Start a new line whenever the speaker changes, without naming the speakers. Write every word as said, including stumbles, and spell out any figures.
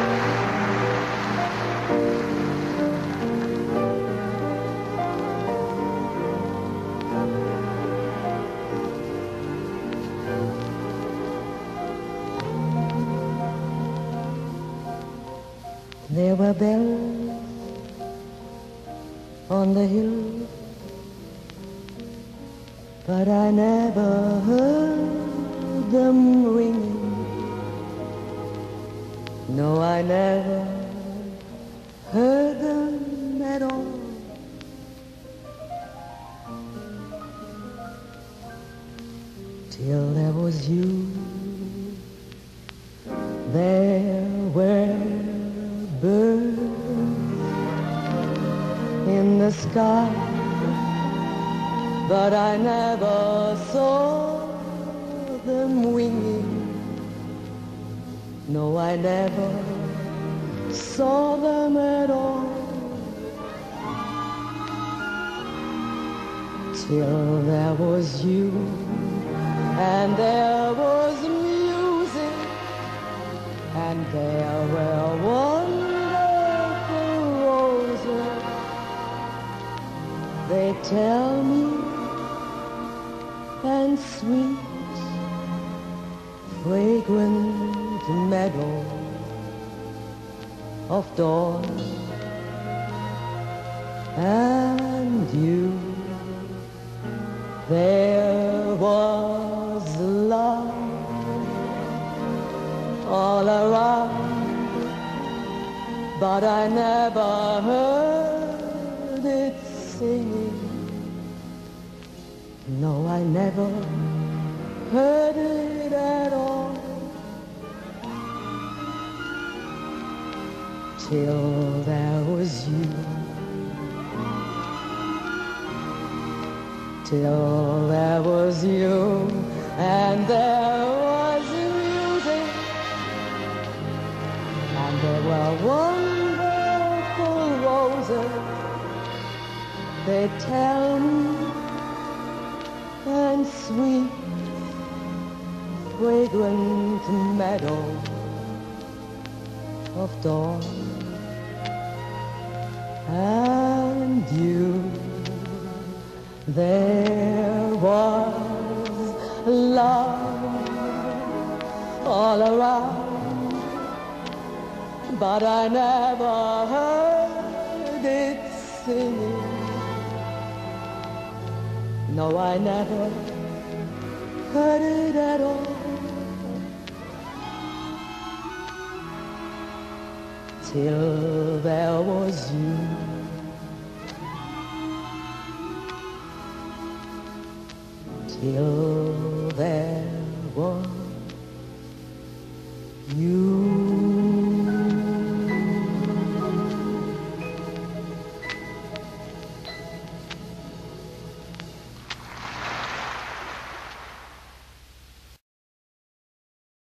There were bells on the hill, but I never heard them ringing. No, I never heard them at all. Till there was you. There were birds in the sky, but I never saw them winging. No, I never saw them at all. Till there was you, and there was music, and there were wonderful roses. They tell me, and sweet, fragrant meadow of dawn, and you. There was love all around, but I never heard it singing. No, I never heard it at all. Till there was you. Till there was you, and there was music, and there were wonderful roses. They tell me, and sweet, fragrant meadow of dawn, and you. There was love all around, but I never heard it singing. No, I never heard it at all. Till there was you. Till there was you.